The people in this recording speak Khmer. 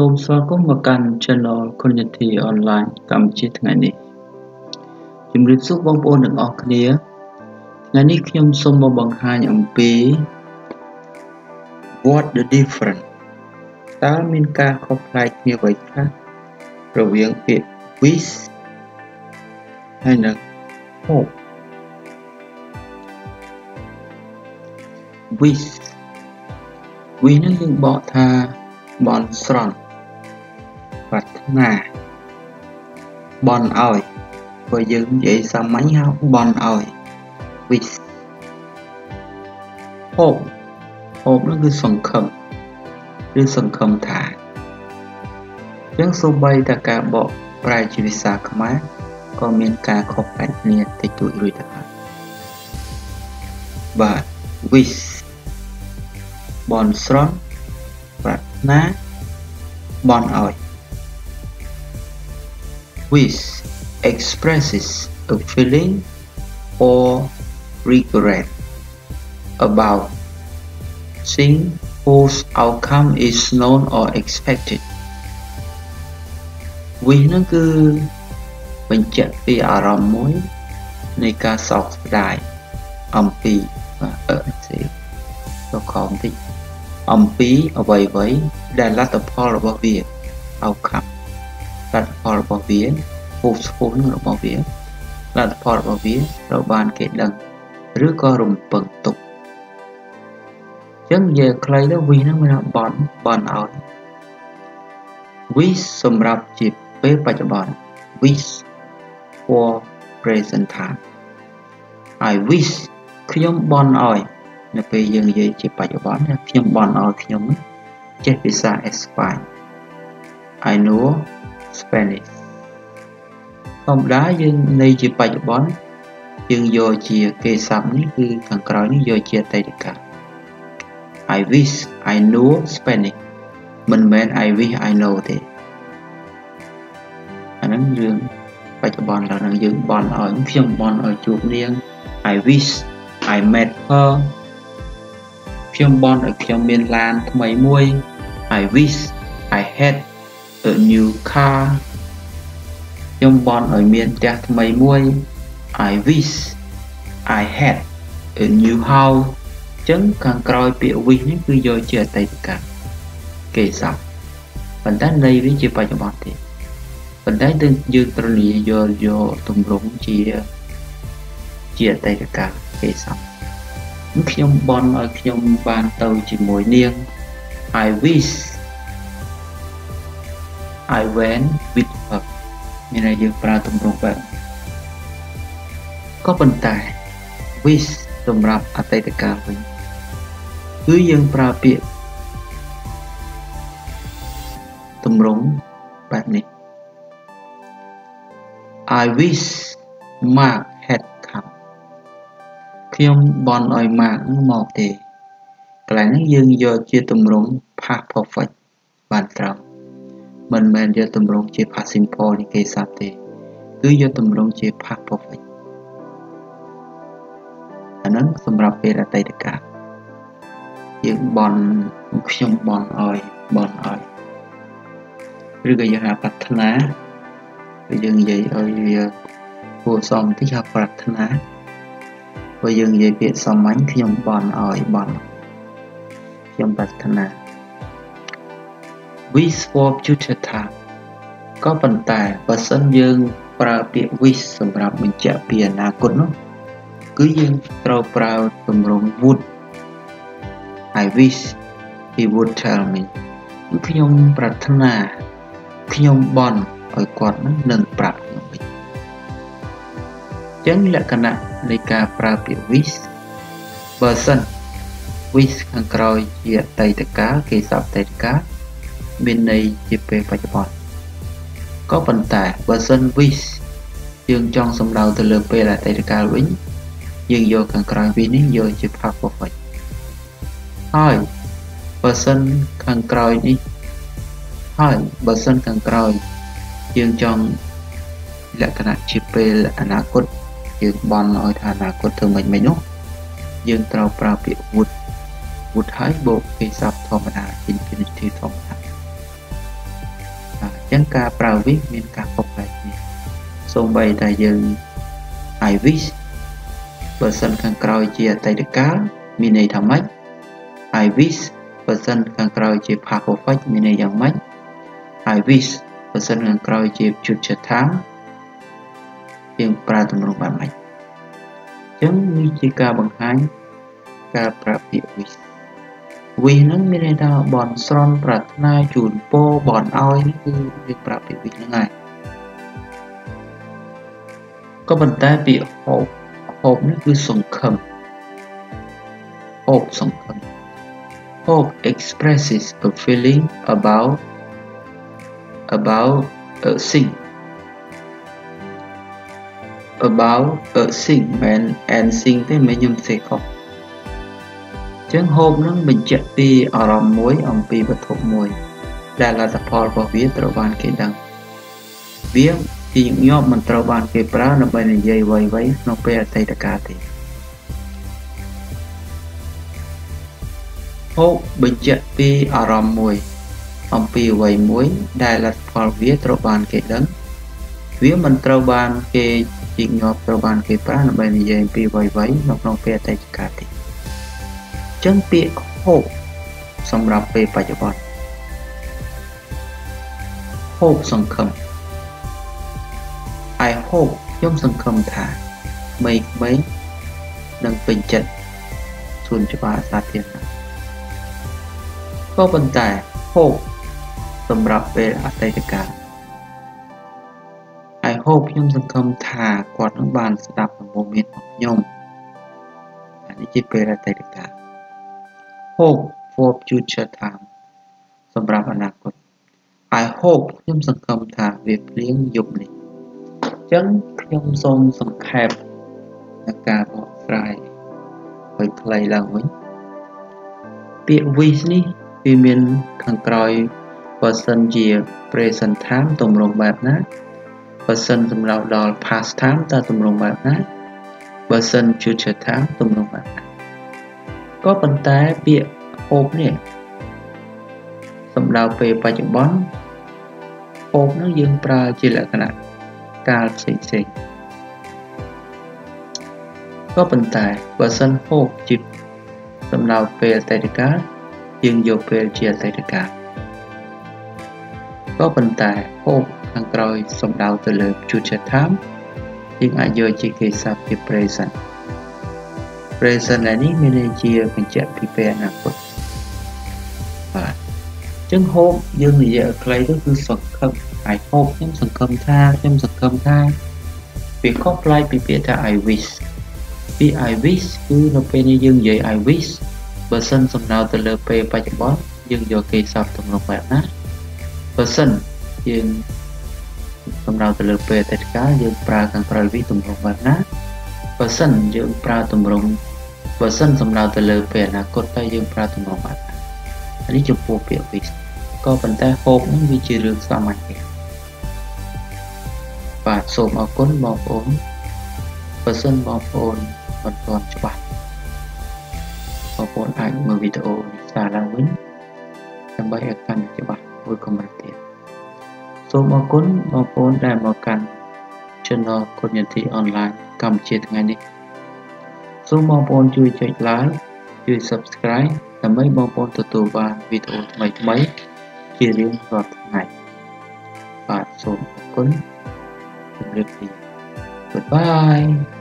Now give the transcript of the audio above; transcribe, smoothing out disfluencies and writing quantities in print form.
មស្វាគមន៍មកកាន់ Channel Community Online កម្ពុជាថ្ងៃនេះជំរាបសួរបងប្អូនទាំងអស់គ្នាថ្ងៃនេះខ្ញុំសូមមកបង្ហាញអំពី What the difference តើមានការខុសប្លែកគ្នាអ្វីខ្លះរវាងពាក្យ wish ហើយនិង hope wish នឹងយើងបកថាបន់ស្រន់ប្រាថ្នាបន់ឲ្យព្រោះយើងនិយាយសាមញ្ញហៅបន់ឲ្យ wish hope នោះគឺសង្ឃឹមឬសង្ឃឹមថាអញ្ចឹងសូម្បីតែការបកប្រែជាភាសាខ្មែរក៏មានការខុសប្លែកគ្នាតិចតួចរួចទៅហើយបាទ wish បន់ស្រន់ប្រាថ្នាបន់ឲ្យ wish expresses a feeling or regret about thing whose outcome is known or expected wish នោះគឺបញ្ជាក់ពីអារម្មណ៍មួយនៃការសោកស្ដាយអំពីអំពីអ្វីៗដែលលទ្ធផលរបស់វា outcome លទ្ធផលរបស់វា hopeful របស់វាលទ្ធផលរបស់វាត្រូវបានគេដឹងឬក៏រំពឹងទុកអញ្ចឹងនិយាយខ្លីទៅ wish ហ្នឹងមានបន់ឲ្យ wish សម្រាប់ជាពេលបច្ចុប្បន្ន wish for present time I wish ខ្ញុំបន់ឲ្យនៅពេលយើងនិយាយជាបច្ចុប្បន្នខ្ញុំបន់ឲ្យខ្ញុំចេះភាសាអេស្ប៉ាញ I know Spanish ធម្មតាយើងន័យជាបច្ចុប្បន្នយើងយកជាគេសព្ទនេះគឺខាងក្រោយនេះយកជាអតីតកាល I wish I know Spanish មិនមែន I wish I know ទេអាហ្នឹងរឿងបច្ចុប្បន្នឡើយនឹងយើងបន់ឲ្យខ្ញុំបន់ឲ្យជួបនាង I wish I met her ខ្ញុំបន់ឲ្យខ្ញុំមានឡានថ្មីមួយ I wish I had a new car ខ្ញុំបន់ឲ្យមានផ្ទះថ្មីមួយ I wish I had a new house អញ្ចឹងខាងក្រោយពាក្យ wish នេះគឺយកជាអតីតកាលគេសព្ទប៉ុន្តែន័យវាជាបច្ចុប្បន្នទេប៉ុន្តែយើងត្រូវនិយាយយកទម្រង់ជាអតីតកាលគេសព្ទខ្ញុំបន់ឲ្យខ្ញុំបានទៅជាមួយនាង I wish I went with her មានន័យយើងប្រើទម្រង់បែបក៏ប៉ុន្តែ wish សម្រាប់អតីតកាលវិញគឺយើងប្រើពាក្យទម្រង់បែបនេះ I wish Mark had come ខ្ញុំបន់ឲ្យ Mark មកទេកន្លែងនេះយើងយកជាទម្រង់ past perfect បានត្រឹមមិនមែនយកទម្រង់ជា past simple នេះគេសព្ទទេគឺយកទម្រង់ជា past perfect អាហ្នឹងសម្រាប់ពេលអតីតកាលយើងបន់ខ្ញុំបន់ឲ្យឬក៏យើងហៅប្រាថ្នាគឺយើងនិយាយឲ្យវាគួរសមតិចហៅប្រាថ្នាព្រោះយើងនិយាយពាក្យសាមញ្ញខ្ញុំបន់ឲ្យខ្ញុំប្រាថ្នា wish for future time ក៏ប៉ុន្តែបើសិនយើងប្រើពាក្យ wish សម្រាប់បញ្ជាក់ពីអនាគតនោះគឺយើងត្រូវប្រើទម្រង់ would I wish he would tell me ខ្ញុំប្រាថ្នាខ្ញុំបន់ឲ្យគាត់នឹងប្រាប់ខ្ញុំវិញអញ្ចឹងលក្ខណៈនៃការប្រើពាក្យ wish បើសិន wish ខាងក្រោយជាអតីតកាលគេសព្ទអតីតកាលមានន័យជាពេលបច្ចុប្បន្នក៏ប៉ុន្តែបើសិន wish យើងចង់សំដៅទៅលើពេលអតីតកាលវិញយើងយកខាងក្រោយវានេះយកជា past perfect ហើយបើសិនខាងក្រោយនេះហើយបើសិនខាងក្រោយយើងចង់លក្ខណៈជាពេលអនាគតយើងបន់ឲ្យថាអនាគតធ្វើមិននោះយើងត្រូវប្រើពាក្យ would ហើយបូកគេសព្ទធម្មតា infinitive ធម្មតាចឹងការប្រើ wish មានការខុសប្លែកគ្នាសូម្បីតែយើង I wish បើសិនខាងក្រោយជាអតីតកាលមានន័យថាម៉េច I wish បើសិនខាងក្រោយជា past perfect មានន័យយ៉ាងម៉េច I wish បើសិនខាងក្រោយជា future time យើងប្រើទម្រង់បែបម៉េចចឹងនេះជាការបង្ហាញការប្រើពាក្យ wish wish ហ្នឹងមានន័យថាបន់ស្រន់ប្រាថ្នាជូនពរបន់ឲ្យនេះគឺយើងប្រើពាក្យ wish ហ្នឹងហើយក៏ប៉ុន្តែពាក្យ hope នេះគឺសង្ឃឹម hope សង្ឃឹម hope expresses a feeling about a thing man and thing ទេមិនខ្ញុំសេខុសចឹង hope នឹងបញ្ជាក់ពីអារម្មណ៍មួយអំពីវត្ថុមួយដែលលទ្ធផលរបស់វាត្រូវបានគេដឹងវាជាញឹកញាប់មិនត្រូវបានគេប្រើដើម្បីនិយាយអ្វីៗក្នុងពេលអតីតកាលទេ hope បញ្ជាក់ពីអារម្មណ៍មួយអំពីអ្វីមួយដែលលទ្ធផលវាត្រូវបានគេដឹងវាមិនត្រូវបានគេញឹកញាប់ត្រូវបានគេប្រើដើម្បីនិយាយអំពីអ្វីៗនៅក្នុងពេលអតីតកាលទេចឹងពាក្យ hope សម្រាប់ពេលបច្ចុប្បន្ន hope សង្ឃឹម I hope ខ្ញុំសង្ឃឹមថាក្មេងៗនឹងពេញចិត្តសួនច្បារសាធារណៈក៏ប៉ុន្តែ hope សម្រាប់ពេលអតីតកាល I hope ខ្ញុំសង្ឃឹមថាគាត់នឹងបានស្ដាប់ដំបូន្មានរបស់ខ្ញុំអានេះជាពេលអតីតកាល hope for future time សម្រាប់អនាគត I hope ខ្ញុំសង្ឃឹមថាវាភ្លៀងយប់នេះអញ្ចឹងខ្ញុំសូមសង្ខេបនៃការបកស្រាយឲ្យខ្លីឡើងវិញពាក្យ wish នេះវាមានខាងក្រោយបើសិនជា present time ទម្រង់បែបណាបើសិនសម្រាប់ដល់ past time តើទម្រង់បែបណាបើសិន future time ទម្រង់បែបណាក៏ប៉ុន្តែពាក្យ hope នេះសំដៅពេលបច្ចុប្បន្ន hope នឹងយើងប្រើជាលក្ខណៈកាលផ្សេងៗក៏ប៉ុន្តែបើសិន hope ជាសំដៅពេលអតីតកាលយើងយកពេលជាអតីតកាលក៏ប៉ុន្តែ hope ខាងក្រោយសំដៅទៅលើ future time យើងអាចយកជាគេសព្ទជា present នេះមានន័យជាបញ្ជាក់ពីពេលអនាគតបាទអញ្ចឹង hope យើងនិយាយឲ្យខ្លីទៅគឺសង្ឃឹម I hope ខ្ញុំសង្ឃឹមថាវាខុសប្លែកពីពាក្យថា I wish ពាក្យ I wish គឺនៅពេលនេះយើងនិយាយ I wish បើសិនសំដៅទៅលើពេលបច្ចុប្បន្នយើងយកគេសព្ទទម្រង់បែបណាបើសិនយើងសំដៅទៅលើពេលអតីតកាលយើងប្រើខាងក្រោយ wish ទម្រង់បែបណាបើសិនយើងប្រើទម្រង់បើសិនសំដៅទៅលើពេលអនាគតតែយើងប្រើទម្រង់បែបណានេះចំពោះពាក្យ wish ក៏ប៉ុន្តែ hope នឹងវាជារឿងសាមញ្ញទេបាទសូមអរគុណបងប្អូនបើសិនបងប្អូនមិនទាន់ច្បាស់បងប្អូនអាចមើលវីដេអូនេះសារឡើងវិញដើម្បីឲ្យកាន់តែច្បាស់មួយកម្រិតទៀតសូមអរគុណបងប្អូនដែលមកកាន់ Channel គុណយន្ទីអនឡាញកម្ពុជាថ្ងៃនេះសូមបងប្អូនជួយចុច like ជួយ subscribe ដើម្បីបងប្អូនទទួលបានវីដេអូថ្មីៗជារៀងរាល់ថ្ងៃបាទសូមអរគុណជម្រាបលា Goodbye